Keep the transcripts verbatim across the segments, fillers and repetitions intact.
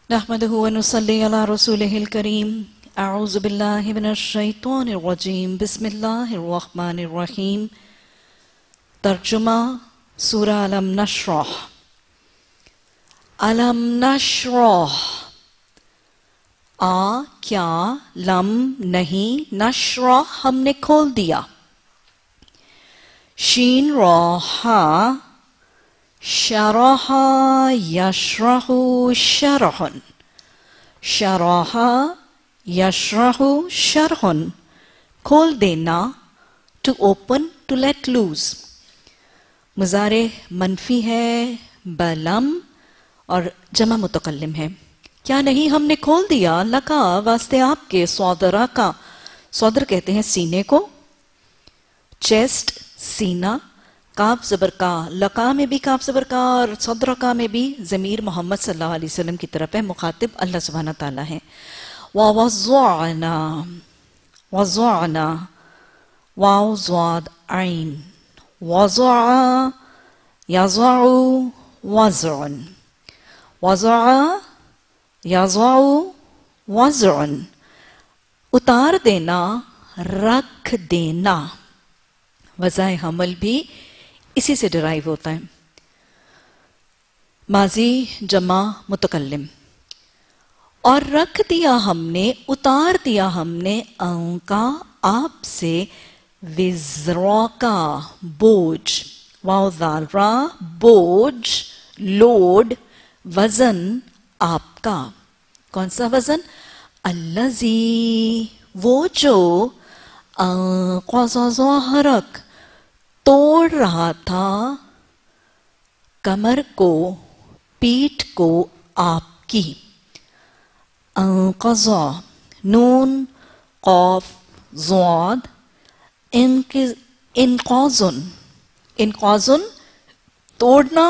نحمده ونصلي على رسوله الكريم اعوذ بالله من الشیطان الرجیم بسم اللہ الرحمن الرحیم ترجمہ سورہ علم نشرح علم نشرح آ کیا لم نہیں نشرح ہم نے کھول دیا شین راہا شرح یشرح شرح شرح یشرح شرح کھول دینا to open to let loose مضارع منفی ہے بلم اور جمع متکلم ہے کیا نہیں ہم نے کھول دیا لکا واسطے آپ کے صدرہ کا صدر کہتے ہیں سینے کو چیسٹ سینہ کاف زبر کا لقا میں بھی کاف زبر کا اور صدرکا میں بھی ضمیر محمد صلی اللہ علیہ وسلم کی طرف ہے مخاطب اللہ سبحانہ تعالیٰ ہے وَوَضَعْنَا وَضَعْنَا واو زواد عین وَضَعَ يَضَعُ وَضْعٌ وَضَعَ يَضَعُ وَضْعٌ اتار دینا رکھ دینا وضع حمل بھی اسی سے ڈرائیو ہوتا ہے ماضی جمع متکلم اور رکھ دیا ہم نے اتار دیا ہم نے ان کا آپ سے وزرا کا بوجھ واو ذال را بوجھ لوڈ وزن آپ کا کون سا وزن الذی وہ جو انقض ظہرک توڑ رہا تھا کمر کو پیٹھ کو آپ کی انقضا نون قاف ضاد انقاذن انقاذن توڑنا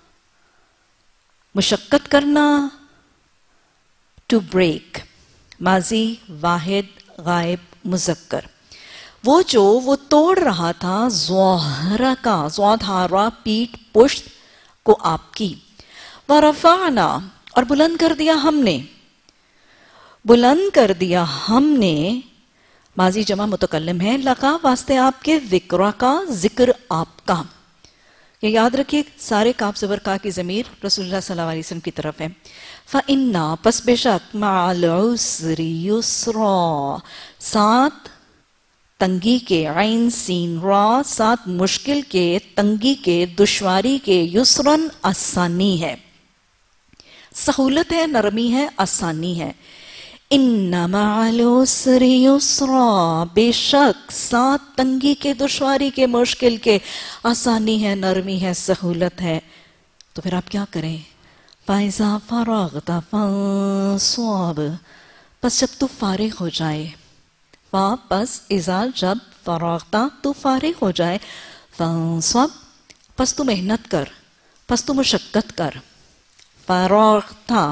مشقت کرنا ٹو بریک ماضی واحد غائب مذکر وہ جو وہ توڑ رہا تھا ظہرہ کا ظہرہ پیٹ پشت کو آپ کی ورفعنا اور بلند کر دیا ہم نے بلند کر دیا ہم نے ماضی جمع متکلم ہے لقا واسطے آپ کے ذکرہ کا ذکر آپ کا یہ یاد رکھیے سارے کاف زبر کا کی ضمیر رسول اللہ صلی اللہ علیہ وسلم کی طرف ہے فَإِنَّا پس بے شک مَعَ الْعُسْرِ يُسْرًا ساتھ تنگی کے عین سین را ساتھ مشکل کے تنگی کے دشواری کے یسرن آسانی ہے سہولت ہے نرمی ہے آسانی ہے ان مع العسر یسرا بے شک ساتھ تنگی کے دشواری کے مشکل کے آسانی ہے نرمی ہے سہولت ہے تو پھر آپ کیا کریں فَإِذَا فَرَغْتَ فَانصَبْ پس جب تو فارغ ہو جائے پس اذا جب فراغتا تو فارغ ہو جائے فانصب پس تو محنت کر پس تو مشقت کر فراغتا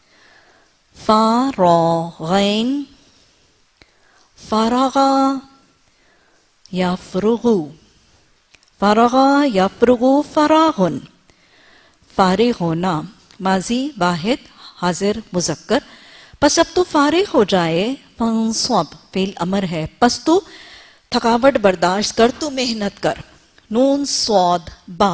فراغین فرغا یفرغو فرغا یفرغو فراغن فارغ ہونا ماضی واحد حاضر مذکر پس جب تو فارغ ہو جائے فانصب فعل امر ہے پس تو تھکاوٹ برداشت کر تو محنت کر نون صاد با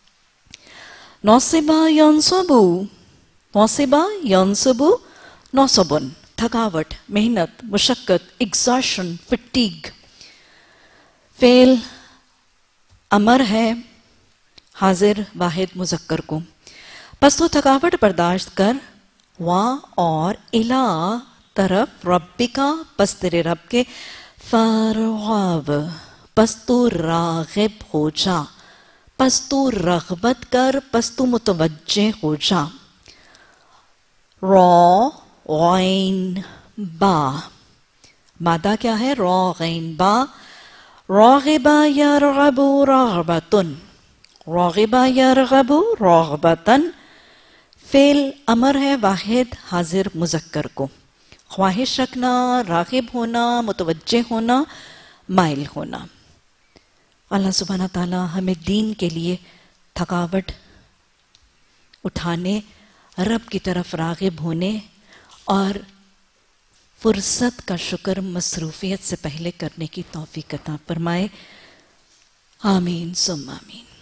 نوصبا ینصبو نوصبا ینصبو نوصبن تھکاوٹ محنت مشقت ایگزاشن فٹیگ فعل امر ہے حاضر واحد مذکر کو پس تو تھکاوٹ برداشت کر وا اور الہ طرف ربی کا پس تیرے رب کے فرغب پس تو راغب ہو جا پس تو رغبت کر پس تو متوجہ ہو جا را غین با مادہ کیا ہے را غین با راغبا یرغب رغبتن راغبا یرغب رغبتن فعل امر ہے واحد حاضر مذکر کو خواہش رکھنا راغب ہونا متوجہ ہونا مائل ہونا اللہ سبحانہ تعالی ہمیں دین کے لیے تھکاوٹ اٹھانے رب کی طرف راغب ہونے اور فرصت کا شکر مصروفیت سے پہلے کرنے کی توفیق عطا فرمائے. آمین ثم آمین.